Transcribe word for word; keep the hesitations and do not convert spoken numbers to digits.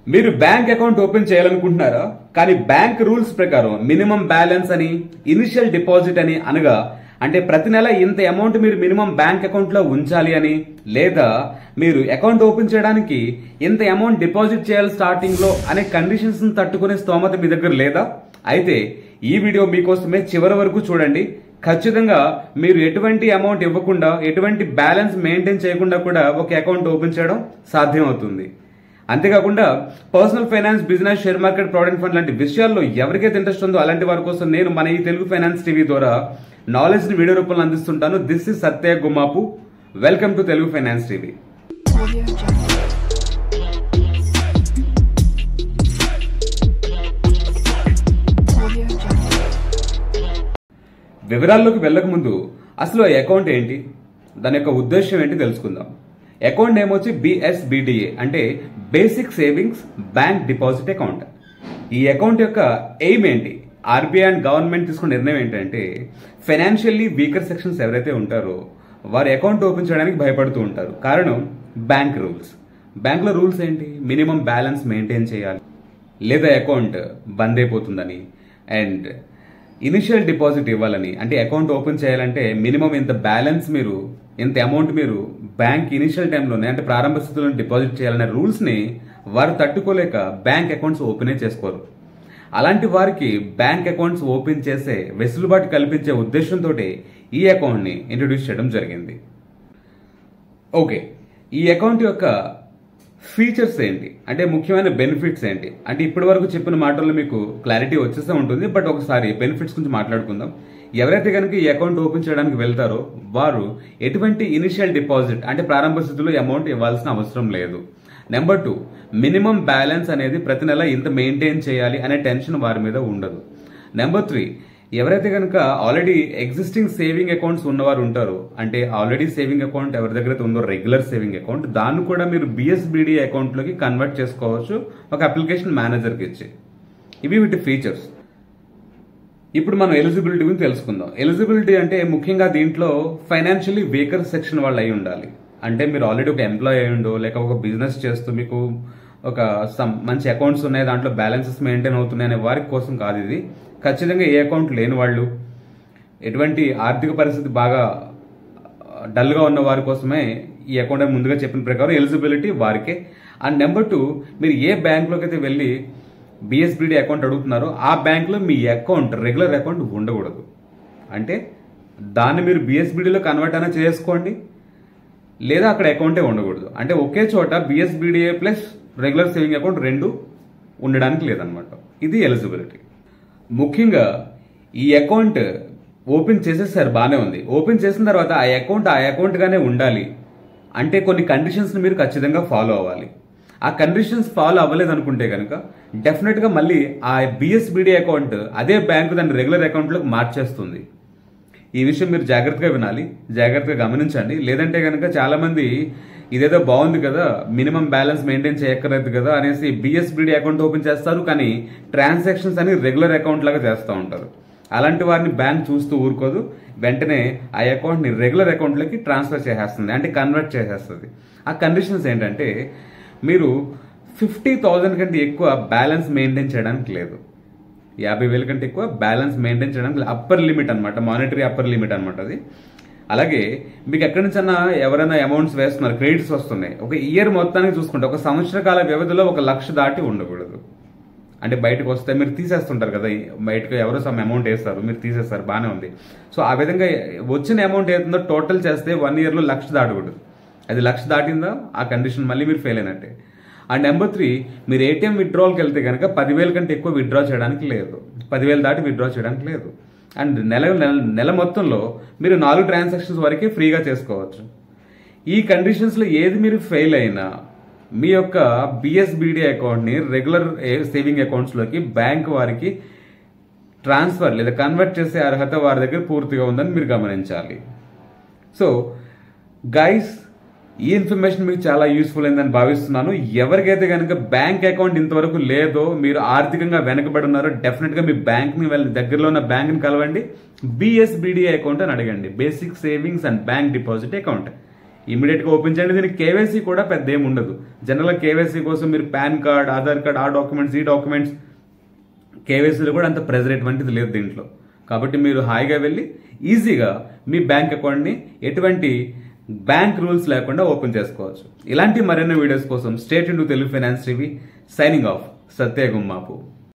మీరు bank account open చేయాలనుకుంటున్నారా? కానీ బ్యాంక్ రూల్స్ ప్రకారం మినిమం బ్యాలెన్స్ అని, ఇనిషియల్ డిపాజిట్ అని అనగా అంటే ప్రతి నెల ఇంత అమౌంట్ మీరు మినిమం బ్యాంక్ అకౌంట్ లో ఉంచాలి అని, లేదా మీరు అకౌంట్ ఓపెన్ చేయడానికి ఇంత అమౌంట్ డిపాజిట్ చేయాలి స్టార్టింగ్ లో అనే కండిషన్స్ తట్టుకునే స్తోమత మీ దగ్గర లేదా? అయితే ఈ వీడియో మీకోసమే చివరి వరకు చూడండి. ఖచ్చితంగా మీరు ఎటువంటి అమౌంట్ ఇవ్వకుండా, ఎటువంటి బ్యాలెన్స్ మెయింటైన్ చేయకుండా కూడా ఒక అకౌంట్ ఓపెన్ చేయడం సాధ్యం అవుతుంది. అంతేకాకుండా personal finance, business, share market, provident fund లాంటి విషయాల్లో ఎవరికైతే ఇంట్రెస్ట్ ఉందో అలాంటి వారి కోసం నేను మన ఈ తెలుగు ఫైనాన్స్ టీవీ ద్వారా నాలెడ్జ్ ని వీడియో రూపంలో అందిస్తుంటాను. This is Satya Gummapu. Welcome to Telugu finance TV. వివరాల్లోకి వెళ్లక ముందు అసలు ఆ అకౌంట్ ఏంటి, దాని యొక్క ఉద్దేశం ఏంటి తెలుసుకుందాం. అకౌంట్ నేమ్ వచ్చి బిఎస్బిడిఏ అంటే basic savings bank deposit account. ఈ అకౌంట్ యొక్క ఎయిమ్ ఏంటి? ఆర్బీఐ అండ్ గవర్నమెంట్ తీసుకున్న నిర్ణయం ఏంటంటే ఫైనాన్షియల్లీ వీకర్ సెక్షన్స్ ఎవరైతే ఉంటారో వారి అకౌంట్ ఓపెన్ చేయడానికి భయపడుతూ ఉంటారు. కారణం బ్యాంక్ రూల్స్. బ్యాంక్ లో రూల్స్ ఏంటి? మినిమం బ్యాలెన్స్ మెయింటైన్ చేయాలి, లేదా అకౌంట్ బంద్ అయిపోతుందని, అండ్ ఇనిషియల్ డిపాజిట్ ఇవ్వాలని. అంటే అకౌంట్ ఓపెన్ చేయాలంటే మినిమం ఇంత బ్యాలెన్స్ మీరు, ఇంత అమౌంట్ మీరు బ్యాంక్ ఇనిషియల్ టైంలోనే అంటే ప్రారంభ స్థితిలో డిపాజిట్ చేయాలనే రూల్స్ ని వారు తట్టుకోలేక బ్యాంక్ అకౌంట్స్ ఓపెనే చేసుకోరు. అలాంటి వారికి బ్యాంక్ అకౌంట్స్ ఓపెన్ చేసే వెసులుబాటు కల్పించే ఉద్దేశంతో ఈ అకౌంట్ ని ఇంట్రొడ్యూస్ చేయడం జరిగింది. ఓకే, ఈ అకౌంట్ యొక్క ఫీచర్స్ ఏంటి అంటే ముఖ్యమైన బెనిఫిట్స్ ఏంటి అంటే ఇప్పటి వరకు చెప్పిన మాటల్లో మీకు క్లారిటీ వచ్చేసే ఉంటుంది. బట్ ఒకసారి బెనిఫిట్స్ గురించి మాట్లాడుకుందాం. ఎవరైతే కనుక ఈ అకౌంట్ ఓపెన్ చేయడానికి వెళ్తారో వారు ఎటువంటి ఇనిషియల్ డిపాజిట్ అంటే ప్రారంభ స్థితిలో అమౌంట్ ఇవ్వాల్సిన అవసరం లేదు. నెంబర్ టూ, మినిమం బ్యాలెన్స్ అనేది ప్రతి నెల ఇంత మెయింటైన్ చేయాలి అనే టెన్షన్ వారి మీద ఉండదు. నెంబర్ త్రీ, ఎవరైతే కనుక ఆల్రెడీ ఎగ్జిస్టింగ్ సేవింగ్ అకౌంట్స్ ఉన్నవారు ఉంటారో అంటే ఆల్రెడీ సేవింగ్ అకౌంట్ ఎవరి దగ్గర ఉందో రెగ్యులర్ సేవింగ్ అకౌంట్, దాన్ని కూడా మీరు బిఎస్బిడి అకౌంట్ లోకి కన్వర్ట్ చేసుకోవచ్చు ఒక అప్లికేషన్ మేనేజర్కి ఇచ్చి. ఇవి వీటి ఫీచర్స్. ఇప్పుడు మనం ఎలిజిబిలిటీ గురించి తెలుసుకుందాం. ఎలిజిబిలిటీ అంటే ముఖ్యంగా దీంట్లో ఫైనాన్షియల్లీ వీకర్ సెక్షన్ వాళ్ళు అయి ఉండాలి. అంటే మీరు ఆల్రెడీ ఒక ఎంప్లాయ్ అయి ఉండో, లేక ఒక బిజినెస్ చేస్తూ మీకు ఒక సమ్ మంచి అకౌంట్స్ ఉన్నాయి, దాంట్లో బ్యాలెన్సెస్ మెయింటైన్ అవుతున్నాయి అనే వారి కోసం కాదు ఇది. ఖచ్చితంగా ఏ అకౌంట్ లేని వాళ్ళు, ఎటువంటి ఆర్థిక పరిస్థితి బాగా డల్గా ఉన్న వారి కోసమే ఈ అకౌంట్ అని ముందుగా చెప్పిన ప్రకారం ఎలిజిబిలిటీ వారికే. అండ్ నెంబర్ టూ, మీరు ఏ బ్యాంక్లోకి అయితే వెళ్ళి బిఎస్బిడి అకౌంట్ అడుగుతున్నారో ఆ బ్యాంక్లో మీ అకౌంట్ రెగ్యులర్ అకౌంట్ ఉండకూడదు. అంటే దాన్ని మీరు బిఎస్బిడిలో కన్వర్ట్ అయినా చేసుకోండి, లేదా అక్కడ అకౌంటే ఉండకూడదు. అంటే ఒకే చోట BSBDA plus regular saving account రెండు ఉండడానికి లేదనమాట. ఇది ఎలిజిబిలిటీ. ముఖ్యంగా ఈ అకౌంట్ ఓపెన్ చేసేసారు, బాగానే ఉంది. ఓపెన్ చేసిన తర్వాత ఆ అకౌంట్ ఆ అకౌంట్ గానే ఉండాలి అంటే కొన్ని కండిషన్స్ ని మీరు ఖచ్చితంగా ఫాలో అవ్వాలి. ఆ కండిషన్స్ ఫాలో అవ్వలేదు అనుకుంటే కనుక డెఫినెట్ గా మళ్ళీ ఆ బిఎస్బిడి అకౌంట్ అదే బ్యాంకు దాన్ని రెగ్యులర్ అకౌంట్ లోకి మార్చేస్తుంది. ఈ విషయం మీరు జాగ్రత్తగా వినాలి, జాగ్రత్తగా గమనించండి. లేదంటే కనుక చాలా మంది ఇదేదో బాగుంది కదా, మినిమం బ్యాలెన్స్ మెయింటైన్ చేయక్కర్లేదు కదా అనేసి బిఎస్బిడి అకౌంట్ ఓపెన్ చేస్తారు, కానీ ట్రాన్సాక్షన్స్ అని రెగ్యులర్ అకౌంట్ లాగా చేస్తూ ఉంటారు. అలాంటి వారిని బ్యాంక్ చూస్తూ ఊరుకోదు, వెంటనే ఆ అకౌంట్ ని రెగ్యులర్ అకౌంట్ లోకి ట్రాన్స్ఫర్ చేసేస్తుంది, అంటే కన్వర్ట్ చేసేస్తుంది. ఆ కండిషన్స్ ఏంటంటే మీరు ఫిఫ్టీ థౌజండ్ కంటే ఎక్కువ బ్యాలెన్స్ మెయింటైన్ చేయడానికి లేదు. యాభై వేల కంటే ఎక్కువ బ్యాలెన్స్ మెయింటైన్ చేయడానికి అప్పర్ లిమిట్ అనమాట, మానిటరీ అప్పర్ లిమిట్ అనమాట అది. అలాగే మీకు ఎక్కడి నుంచన్నా ఎవరైనా అమౌంట్స్ వేస్తున్నారు, క్రెడిట్స్ వస్తున్నాయి, ఒక ఇయర్ మొత్తానికి చూసుకుంటే ఒక సంవత్సర కాల వ్యవధిలో ఒక లక్ష దాటి ఉండకూడదు. అంటే బయటకు వస్తే మీరు తీసేస్తుంటారు కదా, బయటకు ఎవరో సమ్ అమౌంట్ వేస్తారు, మీరు తీసేస్తారు, బాగానే ఉంది. సో ఆ విధంగా వచ్చిన అమౌంట్ ఏతుందో టోటల్ చేస్తే వన్ ఇయర్లో లక్ష దాటకూడదు. అది లక్ష దాటిందా ఆ కండిషన్ మళ్ళీ మీరు ఫెయిల్ అయినట్టే. అండ్ నెంబర్ త్రీ, మీరు ఏటీఎం విత్డ్రాల్కి వెళ్తే కనుక పదివేల కంటే ఎక్కువ విత్డ్రా చేయడానికి లేదు, పదివేలు దాటి విత్డ్రా చేయడానికి లేదు. అండ్ నెల నెల మొత్తంలో మీరు నాలుగు ట్రాన్సాక్షన్స్ వరకే ఫ్రీగా చేసుకోవచ్చు. ఈ కండిషన్స్లో ఏది మీరు ఫెయిల్ అయినా మీ యొక్క బిఎస్బిడి అకౌంట్ని రెగ్యులర్ సేవింగ్ అకౌంట్స్లోకి బ్యాంక్ వారికి ట్రాన్స్ఫర్ లేదా కన్వర్ట్ చేసే అర్హత వారి దగ్గర పూర్తిగా ఉందని మీరు గమనించాలి. సో గైస్, ఈ ఇన్ఫర్మేషన్ మీకు చాలా యూస్ఫుల్ అయిందని భావిస్తున్నాను. ఎవరికైతే కనుక బ్యాంక్ అకౌంట్ ఇంతవరకు లేదో, మీరు ఆర్థికంగా వెనకబడి ఉన్నారో, డెఫినెట్ గా మీ బ్యాంక్ ని వెళ్ళి దగ్గరలో ఉన్న బ్యాంక్ ని కలవండి, బిఎస్బిడి అకౌంట్ అని అడగండి, basic savings and bank deposit account. Immediate గా ఓపెన్ చేయండి. దీనికి కేవైసీ కూడా పెద్ద ఏమి ఉండదు. జనరల్ గా కేవైసీ కోసం మీరు పాన్ కార్డ్, ఆధార్ కార్డ్, ఆ డాక్యుమెంట్స్, ఈ డాక్యుమెంట్స్, కేవైసీలో కూడా అంత ప్రెజర్ ఎటువంటిది లేదు దీంట్లో. కాబట్టి మీరు హాయిగా వెళ్ళి ఈజీగా మీ బ్యాంక్ అకౌంట్ని ఎటువంటి బ్యాంక్ రూల్స్ లేకుండా ఓపెన్ చేసుకోవచ్చు. ఇలాంటి మరిన్ని వీడియోస్ కోసం stay tuned to Telugu finance TV. Signing off, Satya Gummapu.